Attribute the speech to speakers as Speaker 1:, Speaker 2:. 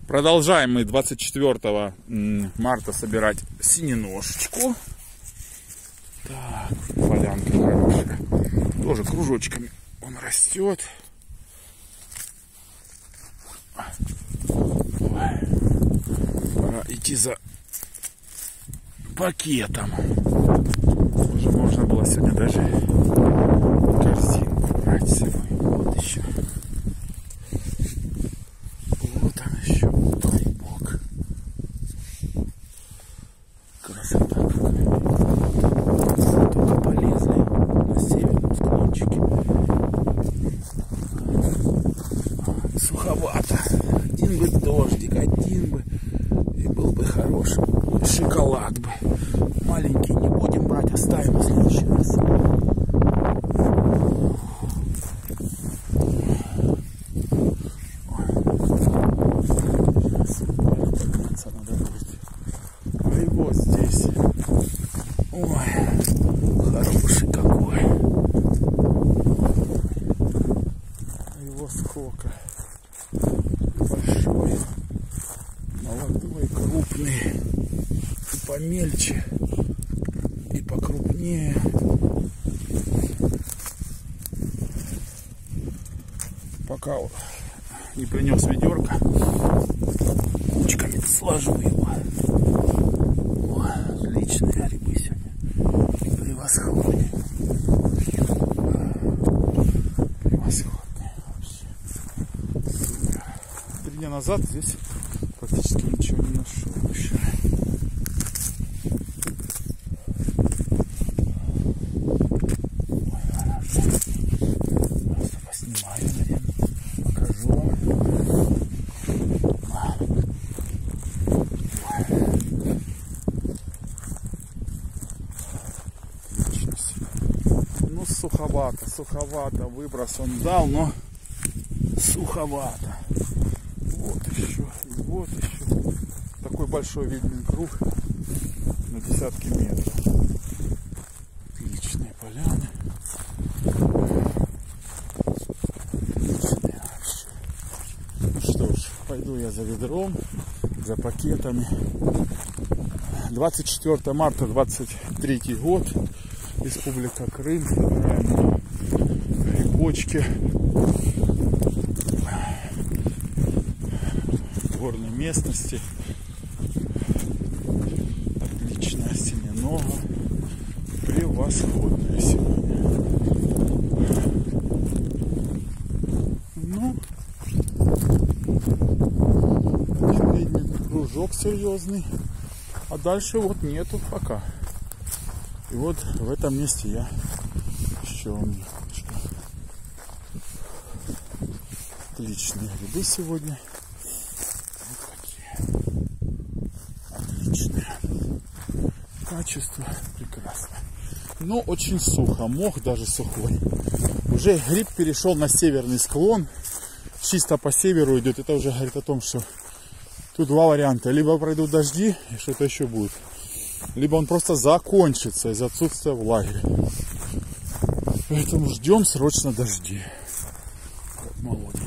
Speaker 1: Продолжаем мы 24 марта собирать синеножечку. Так, полянка хорошая. Тоже кружочками он растет. Ой. Пора идти за пакетом. Уже можно было сегодня даже корзинку брать с собой. Вот еще. Вот он еще. Ой, бог. Красота какая. Только полезли на северном склончике. Суховато. Один бы дождик, один бы. И был бы хороший шоколад бы. Маленький не будем брать, оставим на следующий раз. А его здесь. Ой, хороший какой. А его сколько. Большой. Молодой, крупный. И помельче. И покрупнее. Пока не принес ведерко, кучками сложу его. О, отличные грибы сегодня. Превосходные. Превосходные вообще. 3 дня назад здесь практически ничего не нашел еще. Суховато, выброс он дал, но суховато. Вот еще, и вот еще. Такой большой ведьмин круг на десятки метров. Отличные поляны. Отличные вообще. Ну что ж, пойду я за ведром, за пакетами. 24 марта 23 год. Республика Крым. Собираем грибочки. Горной местности. Отличная семенога. Превосходная сегодня. Ну, один видный кружок серьезный. А дальше вот нету пока. И вот в этом месте я еще немножечко. Отличные грибы сегодня. Вот такие. Отличные. Качество прекрасное. Но очень сухо. Мох даже сухой. Уже гриб перешел на северный склон. Чисто по северу идет. Это уже говорит о том, что тут два варианта. Либо пройдут дожди, и что-то еще будет. Либо он просто закончится из-за отсутствия влаги. Поэтому ждем срочно дожди. Как молоденький.